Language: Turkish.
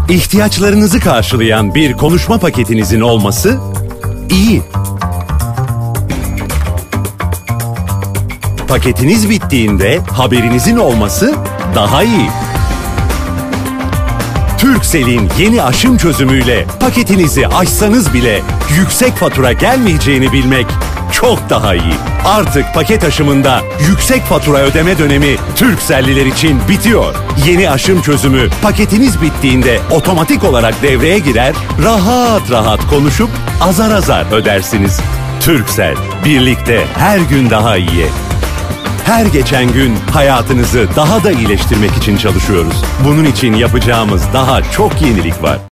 İhtiyaçlarınızı karşılayan bir konuşma paketinizin olması iyi. Paketiniz bittiğinde haberinizin olması daha iyi. Turkcell'in yeni aşım çözümüyle paketinizi açsanız bile yüksek fatura gelmeyeceğini bilmek çok daha iyi. Artık paket aşımında yüksek fatura ödeme dönemi Turkcell'liler için bitiyor. Yeni aşım çözümü paketiniz bittiğinde otomatik olarak devreye girer, rahat rahat konuşup azar azar ödersiniz. Turkcell, birlikte her gün daha iyi. Her geçen gün hayatınızı daha da iyileştirmek için çalışıyoruz. Bunun için yapacağımız daha çok yenilik var.